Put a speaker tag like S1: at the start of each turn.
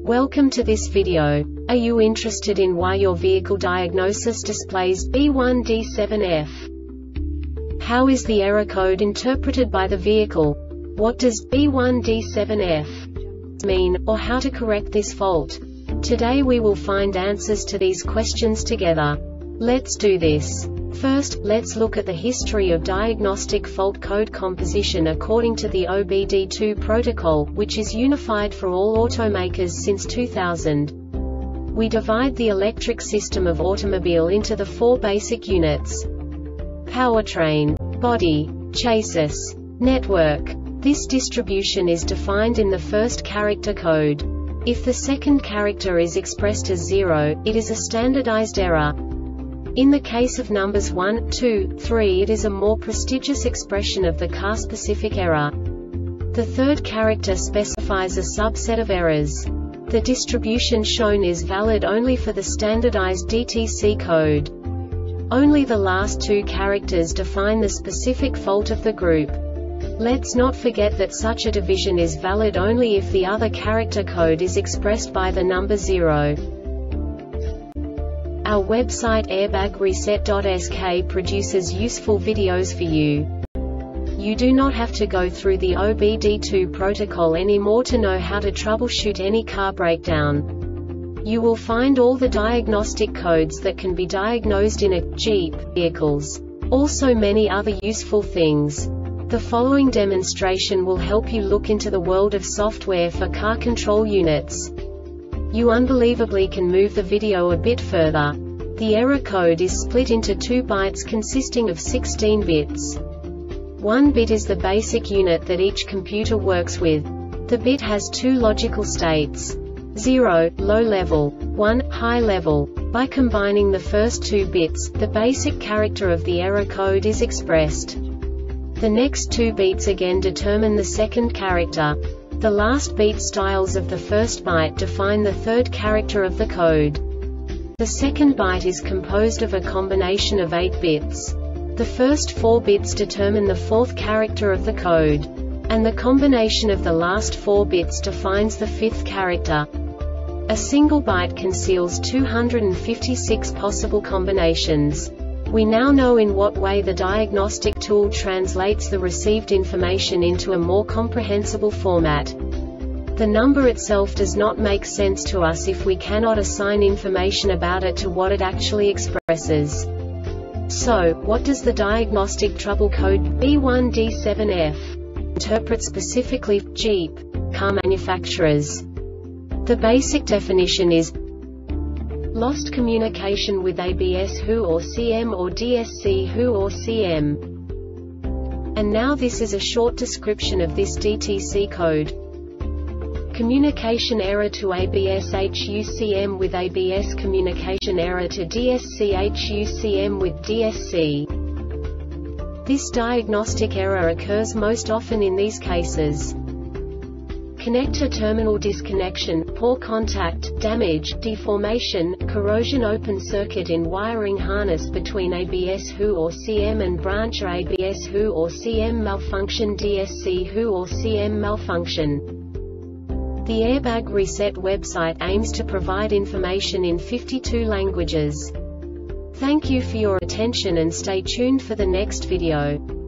S1: Welcome to this video. Are you interested in why your vehicle diagnosis displays B1D7F? How is the error code interpreted by the vehicle? What does B1D7F mean, or how to correct this fault? Today we will find answers to these questions together. Let's do this. First, let's look at the history of diagnostic fault code composition according to the OBD2 protocol, which is unified for all automakers since 2000. We divide the electric system of automobile into the four basic units: powertrain, body, chassis, network. This distribution is defined in the first character code. If the second character is expressed as 0, it is a standardized error. In the case of numbers 1, 2, 3, it is a more prestigious expression of the car-specific error. The third character specifies a subset of errors. The distribution shown is valid only for the standardized DTC code. Only the last two characters define the specific fault of the group. Let's not forget that such a division is valid only if the other character code is expressed by the number 0. Our website airbagreset.sk produces useful videos for you. You do not have to go through the OBD2 protocol anymore to know how to troubleshoot any car breakdown. You will find all the diagnostic codes that can be diagnosed in a Jeep vehicles. Also many other useful things. The following demonstration will help you look into the world of software for car control units. You unbelievably can move the video a bit further. The error code is split into 2 bytes consisting of 16 bits. 1 bit is the basic unit that each computer works with. The bit has 2 logical states: 0, low level, 1, high level. By combining the first 2 bits, the basic character of the error code is expressed. The next 2 beats again determine the second character. The last beat styles of the first byte define the third character of the code. The second byte is composed of a combination of 8 bits. The first 4 bits determine the fourth character of the code. And the combination of the last 4 bits defines the fifth character. A single byte conceals 256 possible combinations. We now know in what way the diagnostic tool translates the received information into a more comprehensible format. The number itself does not make sense to us if we cannot assign information about it to what it actually expresses. So, what does the diagnostic trouble code B1D7F interpret specifically for Jeep car manufacturers? The basic definition is lost communication with ABS who or CM or DSC who or CM. And now this is a short description of this DTC code. Communication error to ABS HUCM with ABS, communication error to DSC HUCM with DSC. This diagnostic error occurs most often in these cases: connector terminal disconnection, poor contact, damage, deformation, corrosion, open circuit in wiring harness between ABS who or CM and branch, ABS who or CM malfunction, DSC who or CM malfunction. The Airbag Reset website aims to provide information in 52 languages. Thank you for your attention and stay tuned for the next video.